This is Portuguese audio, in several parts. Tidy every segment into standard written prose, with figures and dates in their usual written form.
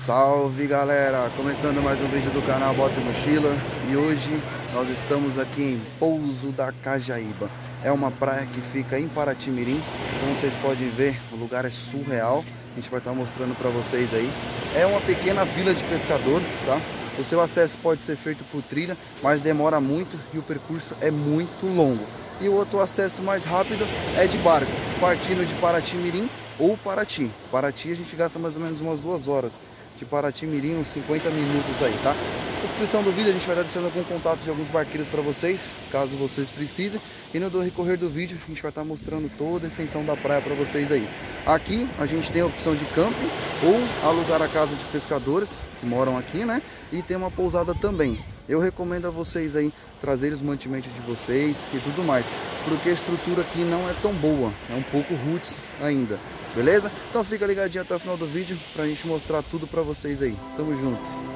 Salve galera, começando mais um vídeo do canal Bota e Mochila. E hoje nós estamos aqui em Pouso da Cajaíba. É uma praia que fica em Paraty-Mirim. Como vocês podem ver, o lugar é surreal. A gente vai estar mostrando para vocês aí. É uma pequena vila de pescador, tá? O seu acesso pode ser feito por trilha, mas demora muito e o percurso é muito longo. E o outro acesso mais rápido é de barco, partindo de Paraty-Mirim ou Paraty. Paraty a gente gasta mais ou menos umas 2 horas. De Paraty-Mirim, uns 50 minutos aí, tá? Na descrição do vídeo a gente vai estar adicionando algum contato de alguns barqueiros para vocês, caso vocês precisem. E no decorrer do vídeo a gente vai estar mostrando toda a extensão da praia para vocês aí. Aqui a gente tem a opção de camping ou alugar a casa de pescadores que moram aqui, né? E tem uma pousada também. Eu recomendo a vocês aí trazer os mantimentos de vocês e tudo mais, porque a estrutura aqui não é tão boa, é um pouco roots ainda. Beleza? Então fica ligadinho até o final do vídeo pra gente mostrar tudo pra vocês aí. Tamo junto!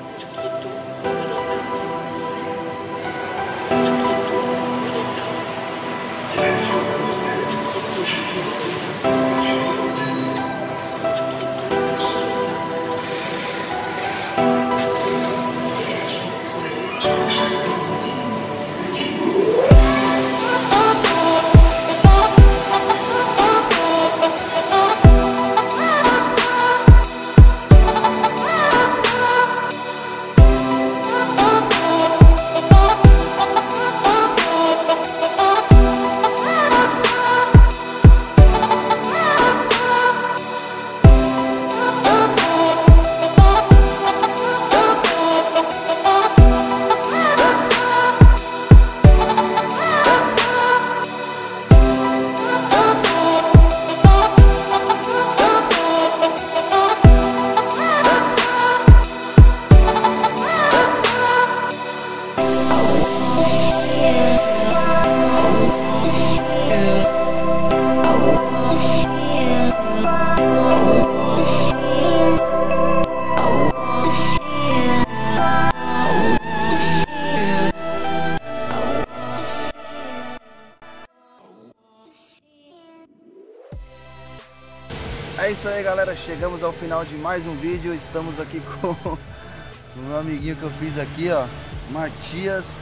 É isso aí galera, chegamos ao final de mais um vídeo. Estamos aqui com o meu amiguinho que eu fiz aqui, ó, Matias.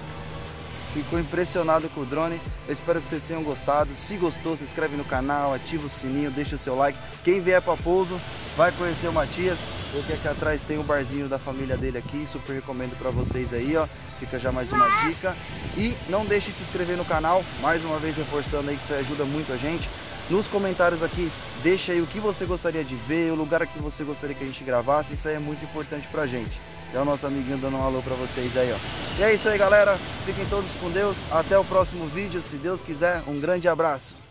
Ficou impressionado com o drone. Eu espero que vocês tenham gostado. Se gostou, se inscreve no canal, ativa o sininho, deixa o seu like. Quem vier para Pouso vai conhecer o Matias, porque aqui atrás tem o barzinho da família dele aqui. Super recomendo para vocês aí, ó. Fica já mais uma dica. E não deixe de se inscrever no canal, mais uma vez reforçando aí que isso ajuda muito a gente. Nos comentários aqui, deixa aí o que você gostaria de ver, o lugar que você gostaria que a gente gravasse. Isso aí é muito importante pra gente. É o nosso amiguinho dando um alô pra vocês aí, ó. E é isso aí, galera. Fiquem todos com Deus. Até o próximo vídeo, se Deus quiser. Um grande abraço.